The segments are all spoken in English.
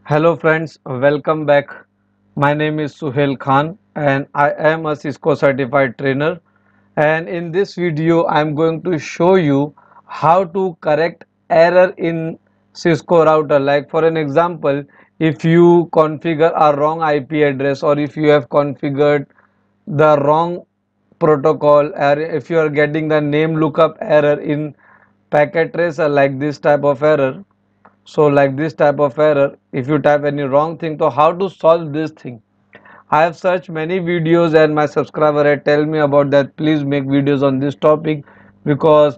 Hello friends, welcome back. My name is Suhail Khan and I am a Cisco certified trainer, and in this video I am going to show you how to correct error in Cisco router. Like for an example, if you configure a wrong IP address or if you have configured the wrong protocol, or if you are getting the name lookup error in packet tracer, like this type of error. So like this type of error, if you type any wrong thing, so how to solve this thing? I have searched many videos and my subscriber had tell me about that. Please make videos on this topic, because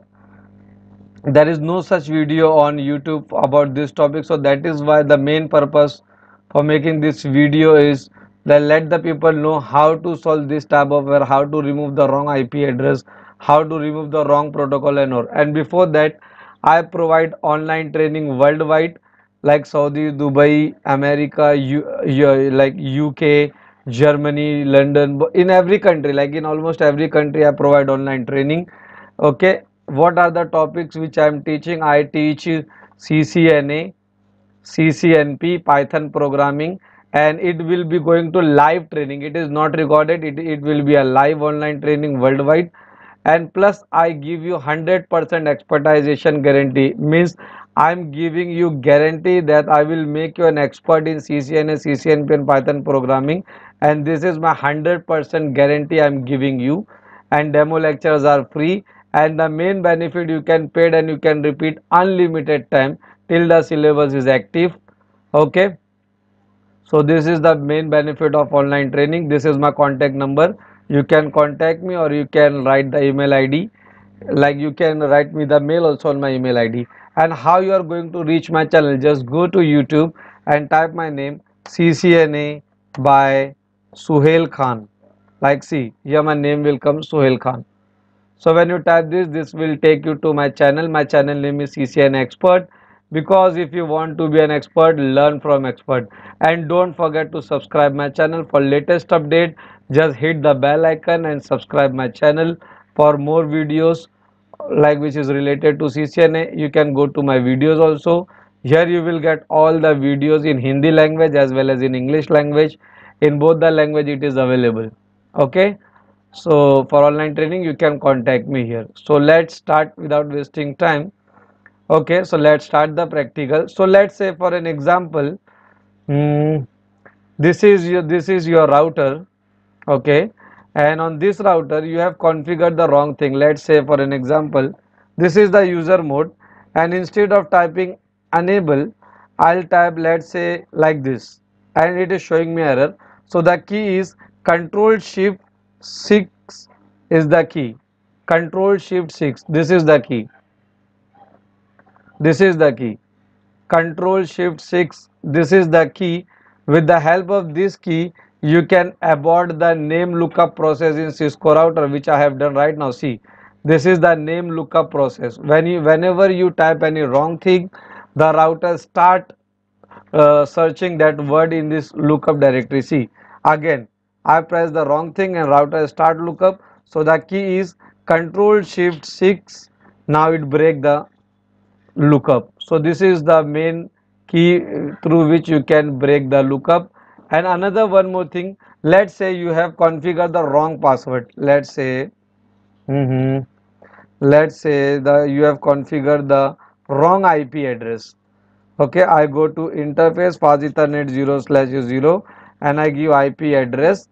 there is no such video on YouTube about this topic. So that is why the main purpose for making this video is that let the people know how to solve this type of error, how to remove the wrong IP address, how to remove the wrong protocol and all. And before that, I provide online training worldwide, like Saudi, Dubai, America, like UK, Germany, London, in every country, like in almost every country I provide online training. Okay, what are the topics which I am teaching? I teach CCNA, CCNP, Python programming, and it will be going to live training. It is not recorded, it will be a live online training worldwide. And plus I give you 100% expertization guarantee, means I'm giving you guarantee that I will make you an expert in CCNA, CCNP and Python programming, and this is my 100% guarantee I'm giving you. And demo lectures are free, and the main benefit, you can paid and you can repeat unlimited time till the syllabus is active. Okay, so this is the main benefit of online training. This is my contact number. You can contact me or you can write the email ID. Like you can write me the mail also on my email ID. And how you are going to reach my channel? Just go to YouTube and type my name, CCNA by Suhail Khan. Like see, here my name will come, Suhail Khan. So when you type this will take you to my channel. My channel name is CCN Expert, because if you want to be an expert, learn from expert. And don't forget to subscribe my channel for latest update. Just hit the bell icon and subscribe my channel for more videos, like which is related to CCNA. You can go to my videos also. Here you will get all the videos in Hindi language as well as in English language. In both the language it is available. Okay, so for online training you can contact me here. So let's start without wasting time. Okay, so let's start the practical. So let's say for an example, hmm, this is your router. Okay, and on this router you have configured the wrong thing. Let's say for an example, this is the user mode, and instead of typing enable, I'll type, let's say, like this, and it is showing me error. So the key is Control Shift 6 is the key. Control Shift 6, this is the key. This is the key. Control Shift 6, this is the key. With the help of this key you can abort the name lookup process in Cisco router, which I have done right now. See, this is the name lookup process. Whenever you type any wrong thing, the router start searching that word in this lookup directory. See, again I press the wrong thing and router start lookup. So the key is Control Shift 6. Now it break the lookup. So this is the main key through which you can break the lookup. And another one more thing, let's say you have configured the wrong password. Let's say let's say you have configured the wrong IP address. Okay, I go to interface fast ethernet 0/0 and I give IP address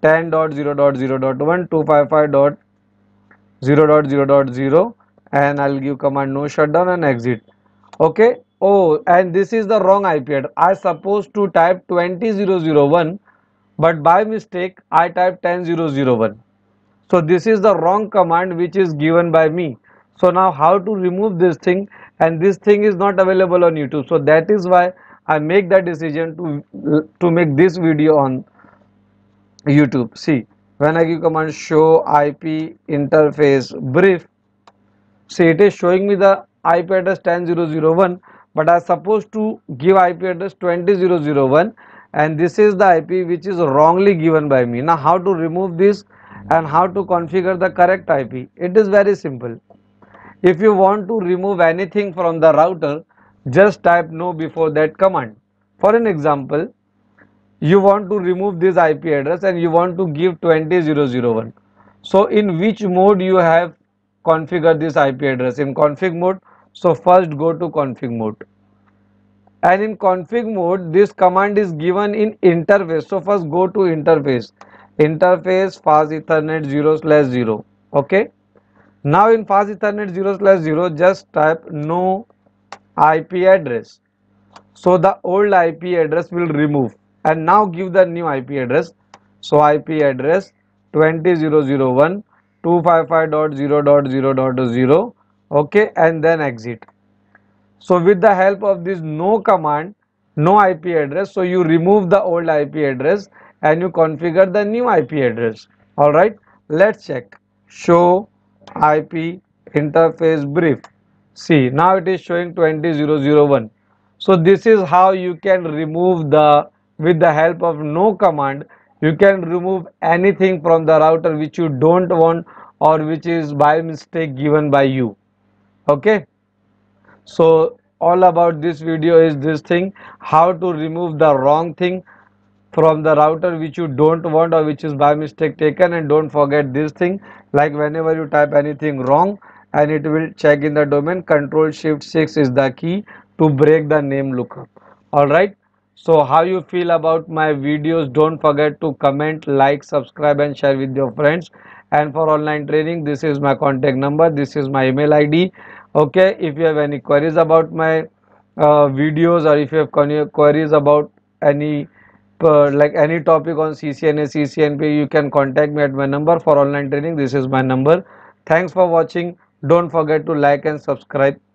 10.0.0.1 and I'll give command no shutdown and exit. Okay, oh, and this is the wrong IP address. I supposed to type 20.0.0.1, but by mistake I type 10.0.0.1. So this is the wrong command which is given by me. So now how to remove this thing? And this thing is not available on YouTube. So that is why I make the decision to make this video on YouTube. See, when I give command show IP interface brief, see, it is showing me the IP address 10.0.0.1, but I supposed to give IP address 20.0.0.1, and this is the IP which is wrongly given by me. Now how to remove this and how to configure the correct IP? It is very simple. If you want to remove anything from the router, just type no before that command. For an example, you want to remove this IP address and you want to give 20.0.0.1. So in which mode you have configured this IP address? In config mode. So first go to config mode. And in config mode, this command is given in interface. So first go to interface. Interface fast ethernet 0/0. Okay. Now in fast ethernet 0/0, just type no IP address. So the old IP address will remove and now give the new IP address. So IP address 20.0.1.255.0.0.0. Okay, and then exit. So with the help of this no command, no IP address, so you remove the old IP address and you configure the new IP address. Alright, let's check. Show IP interface brief. See, now it is showing 20.0.0.1. So this is how you can remove with the help of no command, you can remove anything from the router which you don't want or which is by mistake given by you. Okay. So all about this video is this thing, how to remove the wrong thing from the router which you don't want or which is by mistake taken. And don't forget this thing, like whenever you type anything wrong and it will check in the domain, Control Shift 6 is the key to break the name lookup. Alright, so how you feel about my videos? Don't forget to comment, like, subscribe and share with your friends. And for online training, this is my contact number, this is my email ID. Okay, if you have any queries about my videos, or if you have queries about any like any topic on CCNA, CCNP, you can contact me at my number for online training. This is my number. Thanks for watching. Don't forget to like and subscribe.